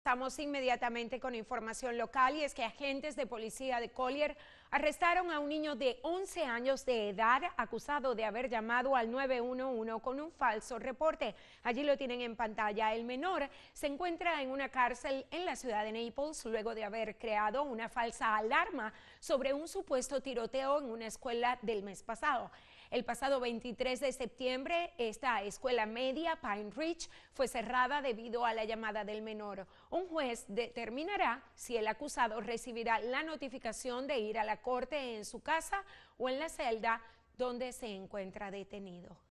Estamos inmediatamente con información local y es que agentes de policía de Collier arrestaron a un niño de 11 años de edad acusado de haber llamado al 911 con un falso reporte. Allí lo tienen en pantalla. El menor se encuentra en una cárcel en la ciudad de Naples luego de haber creado una falsa alarma sobre un supuesto tiroteo en una escuela del mes pasado. El pasado 23 de septiembre, esta escuela media, Pine Ridge, fue cerrada debido a la llamada del menor. Un juez determinará si el acusado recibirá la notificación de ir a la corte en su casa o en la celda donde se encuentra detenido.